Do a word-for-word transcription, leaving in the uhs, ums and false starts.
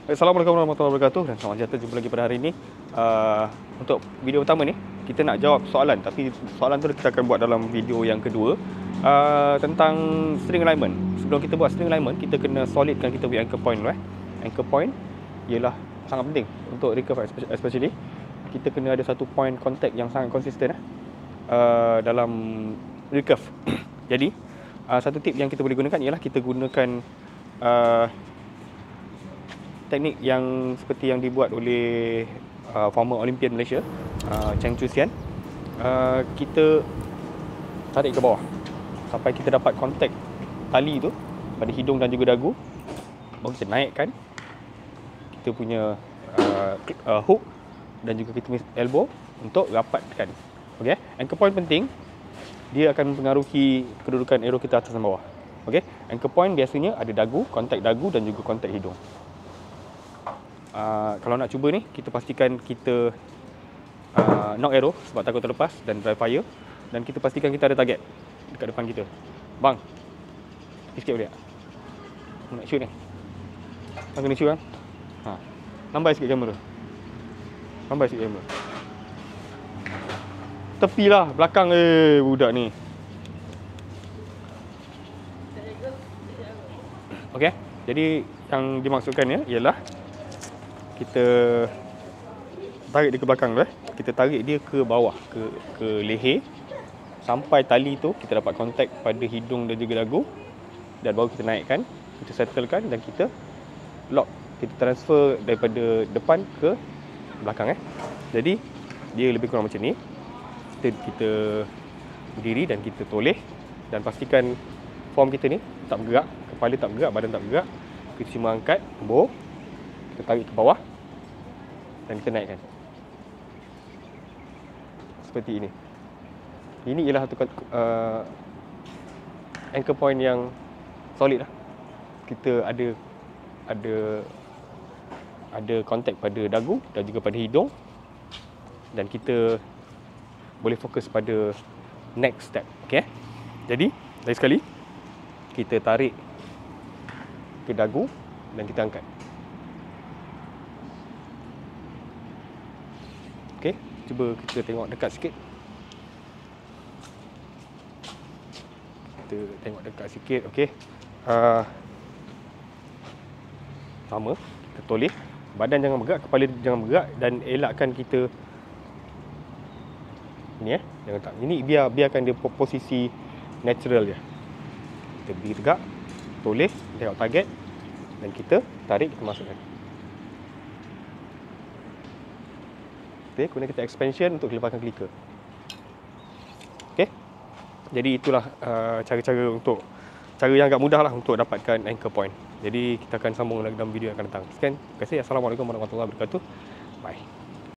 Assalamualaikum warahmatullahi wabarakatuh dan selamat datang jumpa lagi pada hari ini. Uh, untuk video pertama ni, kita nak jawab soalan, tapi soalan tu kita akan buat dalam video yang kedua uh, tentang string alignment. Sebelum kita buat string alignment, kita kena solidkan kita punya anchor point dulu eh. Anchor point ialah sangat penting untuk recurve, especially kita kena ada satu point contact yang sangat konsisten eh, uh, dalam recurve. Jadi uh, satu tip yang kita boleh gunakan ialah kita gunakan uh, teknik yang seperti yang dibuat oleh uh, former Olympian Malaysia, uh, Cheng Chu Sian. Uh, kita tarik ke bawah sampai kita dapat kontak tali tu pada hidung dan juga dagu. Baru kita naikkan kita punya uh, uh, hook dan juga kita punya elbow untuk rapatkan. Okey, anchor point penting. Dia akan mempengaruhi kedudukan arrow kita atas dan bawah. Okey, anchor point biasanya ada dagu, kontak dagu dan juga kontak hidung. Uh, kalau nak cuba ni, kita pastikan kita uh, knock arrow sebab takut terlepas dan dry fire, dan kita pastikan kita ada target dekat depan kita. Bang, sikit boleh tak? Nak shoot ni. Bang kena shoot kan? Ha. Lambai sikit kamera. Lambai sikit kamera. Tepi lah, belakang eh budak ni. Okey, jadi yang dimaksudkannya ialah kita tarik dia ke belakang tu eh. Kita tarik dia ke bawah, ke ke leher sampai tali tu kita dapat kontak pada hidung dan juga dagu, dan baru kita naikkan, kita settlekan dan kita lock. Kita transfer daripada depan ke belakang eh. Jadi dia lebih kurang macam ni. Kita kita berdiri dan kita toleh dan pastikan form kita ni tak bergerak, kepala tak bergerak, badan tak bergerak. Kita cuma angkat bow, kita tarik ke bawah dan kita naikkan seperti ini. Ini ialah satu uh, anchor point yang solid lah. Kita ada ada ada kontak pada dagu dan juga pada hidung, dan kita boleh fokus pada next step. Okey, jadi lagi sekali kita tarik ke dagu dan kita angkat. Okey, cuba kita tengok dekat sikit. Kita tengok dekat sikit, okey. Uh, sama, kita toleh. Badan jangan bergerak, kepala jangan bergerak, dan elakkan kita ini eh, jangan tak. Ini biar biarkan dia posisi natural dia. Kita berdiri tegak, toleh, tengok target dan kita tarik, kita masukkan. Okay, kemudian kita expansion untuk lepaskan clicker. Okey. Jadi itulah uh, cara-cara untuk cara yang agak mudah lah untuk dapatkan anchor point. Jadi kita akan sambung lagi dalam video yang akan datang. Sekian, terima kasih. Assalamualaikum warahmatullahi wabarakatuh. Bye.